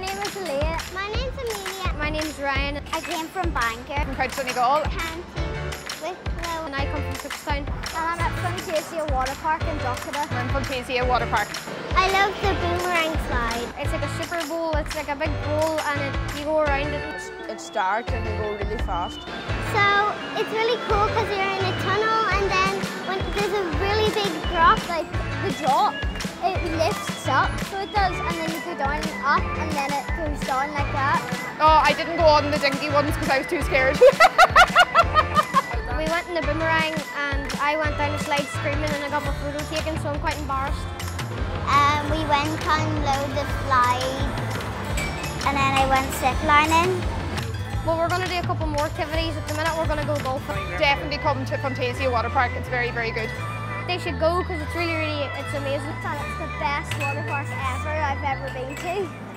name is Aaliyah. My name's Amelia. My name's Ryan. I came from Bangor. From County Donegal. County Wicklow. And I come from Cookstown. And I'm at Funtasia Waterpark in Drogheda. I'm from Funtasia Waterpark. I love the boomerang slide. It's like a super bowl. It's like a big bowl and you go around it. It's dark and you go really fast. So it's really cool because you're in a tunnel and then when there's a really big drop, like the drop, it lifts up, so it does, and then you go down and up and then it goes down like that. Oh, I didn't go on the dinky ones because I was too scared. We went in the boomerang and I went down the slide screaming and I got my photo taken, so I'm quite embarrassed. We went on loads of slides and then I went zip lining. Well, we're going to do a couple more activities. At the minute, we're going to go golfing. Definitely come to Funtasia Waterpark. It's very, very good. They should go because it's really, it's amazing. And it's the best water park ever I've ever been to.